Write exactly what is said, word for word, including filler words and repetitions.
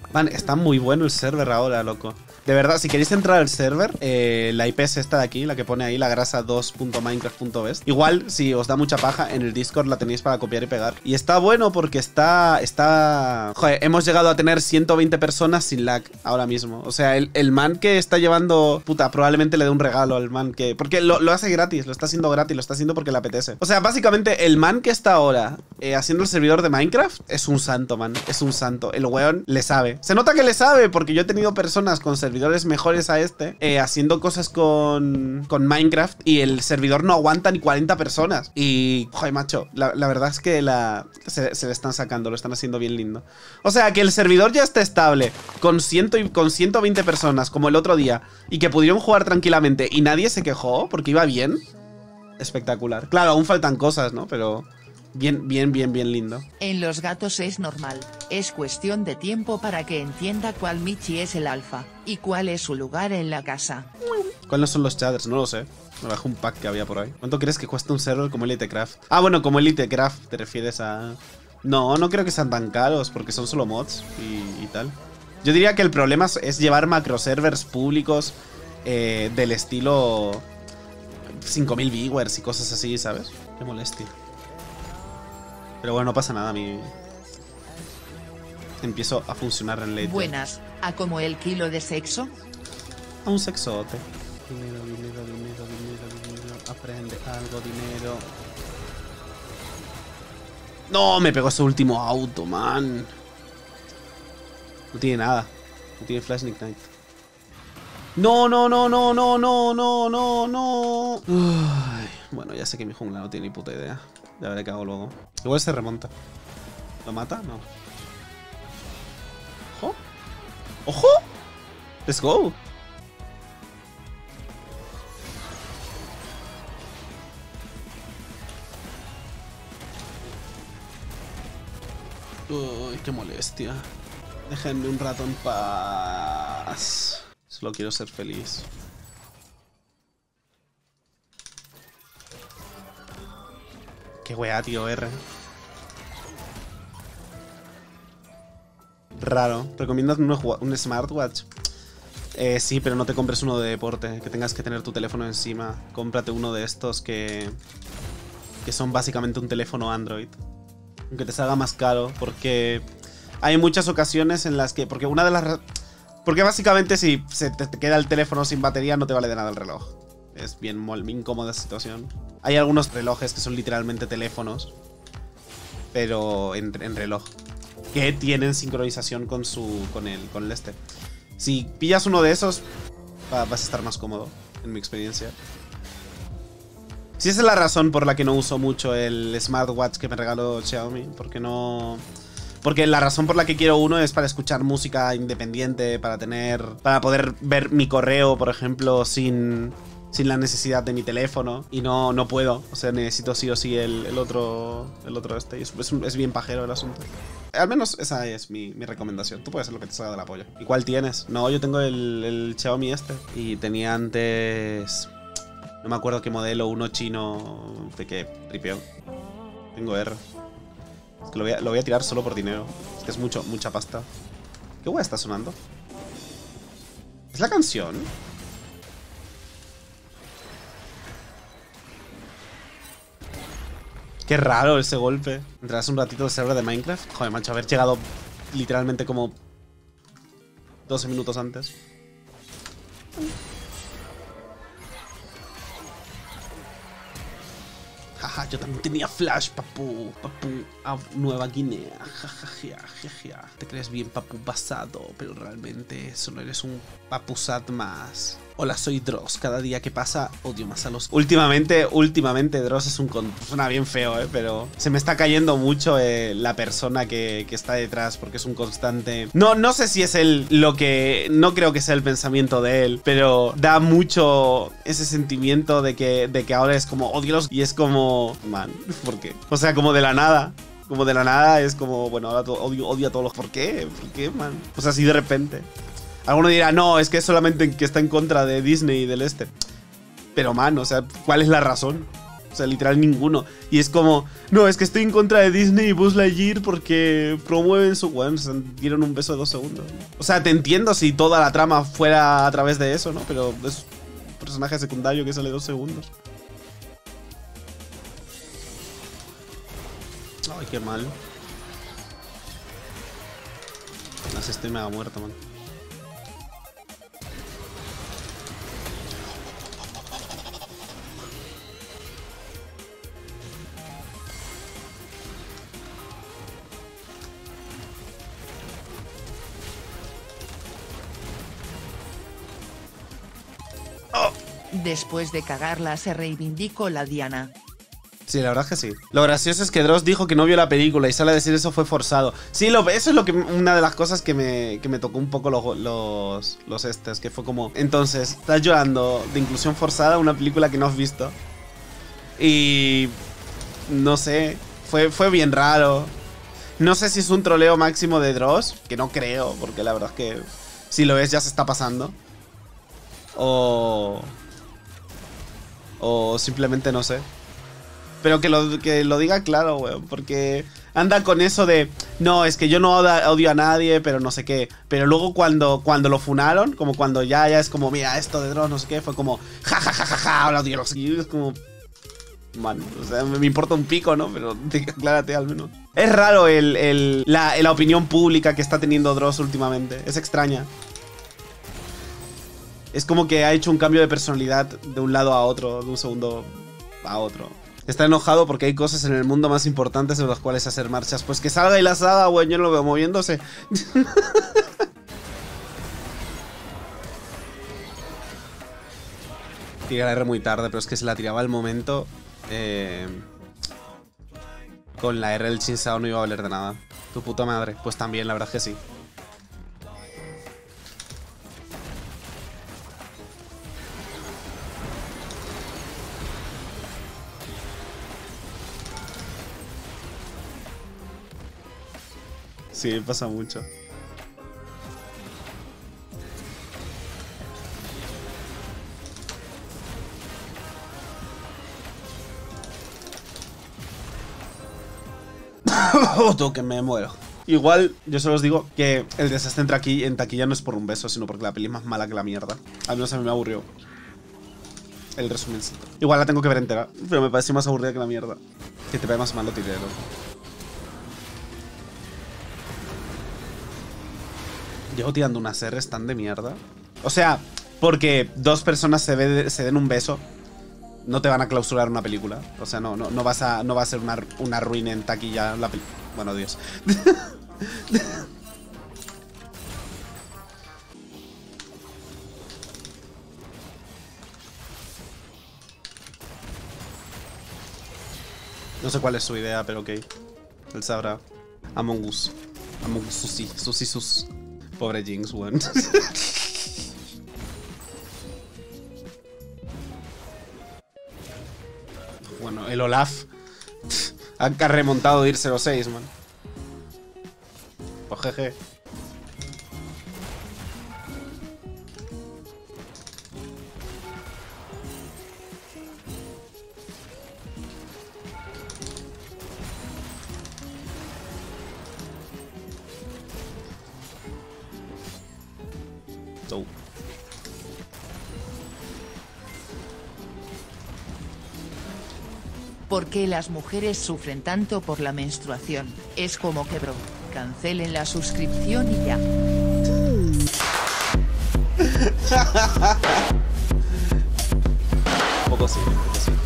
Man, está muy bueno el server ahora, loco. De verdad, si queréis entrar al server, eh, la I P es esta de aquí, la que pone ahí, la grasa dos punto minecraft punto best. Igual, si os da mucha paja, en el Discord la tenéis para copiar y pegar. Y está bueno porque está... está... Joder, hemos llegado a tener ciento veinte personas sin lag ahora mismo. O sea, el, el man que está llevando... Puta, probablemente le dé un regalo al man que... Porque lo, lo hace gratis, lo está haciendo gratis, lo está haciendo porque le apetece. O sea, básicamente, el man que está ahora eh, haciendo el servidor de Minecraft es un santo, man. Es un santo. El weón le sabe. Se nota que le sabe porque yo he tenido personas con servidores mejores a este eh, haciendo cosas con, con Minecraft y el servidor no aguanta ni cuarenta personas. Y, joder, macho, la, la verdad es que la, se, se le están sacando, lo están haciendo bien lindo. O sea, que el servidor ya está estable con, ciento y, con ciento veinte personas como el otro día y que pudieron jugar tranquilamente y nadie se quejó porque iba bien. Espectacular. Claro, aún faltan cosas, ¿no? Pero... Bien, bien, bien, bien lindo. En los gatos es normal, es cuestión de tiempo para que entienda cuál Michi es el alfa, y cuál es su lugar en la casa. ¿Cuáles son los shaders? No lo sé. Me bajé un pack que había por ahí. ¿Cuánto crees que cuesta un server como Elitecraft? Ah, bueno, como Elitecraft te refieres a... No, no creo que sean tan caros, porque son solo mods y, y tal. Yo diría que el problema es llevar macroservers públicos eh, del estilo... cinco mil viewers y cosas así, ¿sabes? Qué molestia. Pero bueno, no pasa nada, mi... Empiezo a funcionar en late. Buenas, ¿a como el kilo de sexo? A un sexote. Dinero, dinero, dinero, dinero, dinero. Aprende algo, dinero. No, me pegó ese último auto, man. No tiene nada. No tiene flash ni ignite. No, no, no, no, no, no, no, no, no. Uy, bueno, ya sé que mi jungla no tiene ni puta idea. Ya veré qué hago luego. Igual se remonta. ¿Lo mata? No. ¡Ojo! ¡Ojo! ¡Let's go! Uy, qué molestia. Déjenme un rato en paz. Solo quiero ser feliz. Qué wea, tío, R. Raro. ¿Recomiendas un smartwatch? Eh, sí, pero no te compres uno de deporte, que tengas que tener tu teléfono encima. Cómprate uno de estos que... que son básicamente un teléfono Android. Aunque te salga más caro, porque... hay muchas ocasiones en las que... Porque una de las... Porque básicamente si se te queda el teléfono sin batería no te vale de nada el reloj. Es bien, muy incómoda esa situación. Hay algunos relojes que son literalmente teléfonos, pero en, en reloj, que tienen sincronización con su con el, con el este. Si pillas uno de esos, va, vas a estar más cómodo, en mi experiencia. Si esa es la razón por la que no uso mucho el smartwatch que me regaló Xiaomi, porque no... Porque la razón por la que quiero uno es para escuchar música independiente, para tener... para poder ver mi correo, por ejemplo, sin... sin la necesidad de mi teléfono. Y no, no puedo. O sea, necesito sí o sí el, el otro el otro este. Y es, es, es bien pajero el asunto. Al menos esa es mi, mi recomendación. Tú puedes hacer lo que te salga de la polla. ¿Y cuál tienes? No, yo tengo el, el Xiaomi este. Y tenía antes... no me acuerdo qué modelo, uno chino de que tripeó. Tengo R. Es que lo voy, a, lo voy a tirar solo por dinero. Es que es mucho, mucha pasta. ¿Qué hueá está sonando? ¿Es la canción? Qué raro ese golpe. Entrarás un ratito al server de Minecraft. Joder, macho, haber llegado literalmente como doce minutos antes. Jaja, yo también tenía flash, papu. Papu, a Nueva Guinea. Jajaja, jajaja. Te crees bien papu basado, pero realmente solo eres un papusat más. Hola, soy Dross. Cada día que pasa odio más a los... Últimamente, últimamente Dross es un... Con... Suena bien feo, ¿eh? Pero se me está cayendo mucho eh, la persona que, que está detrás, porque es un constante... No, no sé si es él lo que... No creo que sea el pensamiento de él, pero da mucho ese sentimiento de que, de que ahora es como odiolos y es como... Man, ¿por qué? O sea, como de la nada. Como de la nada es como... Bueno, ahora odio, odio a todos los... ¿Por qué? ¿Por qué, man? O sea, así de repente... Alguno dirá, no, es que es solamente que está en contra de Disney y del este. Pero, man, o sea, ¿cuál es la razón? O sea, literal ninguno. Y es como, no, es que estoy en contra de Disney y Buzz Lightyear porque promueven su... Bueno, se dieron un beso de dos segundos, ¿no? O sea, te entiendo si toda la trama fuera a través de eso, ¿no? Pero es un personaje secundario que sale dos segundos. Ay, qué mal. No sé, estoy mega muerto, man. Oh. Después de cagarla se reivindicó la Diana. Sí, la verdad es que sí. Lo gracioso es que Dross dijo que no vio la película y sale a decir eso fue forzado. Sí, lo, eso es lo que una de las cosas que me, que me tocó un poco los, los, los estes, que fue como... Entonces, estás llorando de inclusión forzada una película que no has visto. Y... No sé, fue, fue bien raro. No sé si es un troleo máximo de Dross, que no creo, porque la verdad es que si lo ves ya se está pasando. O... O simplemente no sé. Pero que lo, que lo diga claro, weón. Porque anda con eso de... No, es que yo no odio a nadie, pero no sé qué. Pero luego cuando, cuando lo funaron, como cuando ya, ya es como... Mira, esto de Dross, no sé qué. Fue como... Ja, ja, ja, ja, ja, ahora odio a los... Y es como... Man, o sea, me importa un pico, ¿no? Pero aclárate al menos. Es raro el, el, la, la opinión pública que está teniendo Dross últimamente. Es extraña. Es como que ha hecho un cambio de personalidad de un lado a otro, de un segundo a otro. Está enojado porque hay cosas en el mundo más importantes en las cuales hacer marchas. Pues que salga y las haga, güey. Yo no lo veo moviéndose. Tiré la R muy tarde, pero es que se la tiraba al momento. Eh, con la R del Chinsao no iba a valer de nada. Tu puta madre. Pues también, la verdad es que sí. Sí, pasa mucho. Oh, que me muero. Igual, yo solo os digo que el desastre entre aquí en taquilla no es por un beso, sino porque la peli es más mala que la mierda. Al menos a mí me aburrió el resumen. Igual la tengo que ver entera, pero me pareció más aburrida que la mierda. Que te vea más mal lo tiré, loco. Llevo tirando unas R's tan de mierda. O sea, porque dos personas se, ve, se den un beso, no te van a clausurar una película. O sea, no, no, no vas a, no va a ser una, una ruina en taquilla la película. Bueno, Dios. No sé cuál es su idea, pero ok. Él sabrá. Among Us. Among Us, Susi. Susi, sus. Pobre Jinx, weón. Bueno, el Olaf ha remontado de ir cero seis, man. Pues jeje. Oh. ¿Por qué las mujeres sufren tanto por la menstruación? Es como que bro, cancelen la suscripción y ya. Un poco sí, un poco sí.